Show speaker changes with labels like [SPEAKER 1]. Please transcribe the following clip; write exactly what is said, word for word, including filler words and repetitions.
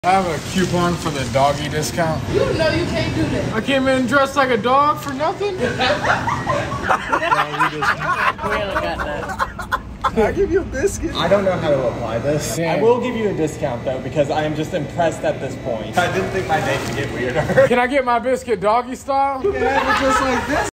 [SPEAKER 1] I have a coupon for the doggy discount.
[SPEAKER 2] You know you can't do that.
[SPEAKER 1] I came in dressed like a dog for nothing.
[SPEAKER 3] We haven't got that.
[SPEAKER 4] Can I give you a biscuit?
[SPEAKER 5] I don't know how to apply this.
[SPEAKER 1] Damn.
[SPEAKER 5] I will give you a discount though because I am just impressed at this point. I didn't think my day could get weirder.
[SPEAKER 1] Can I get my biscuit doggy style?
[SPEAKER 4] You can have it just like this.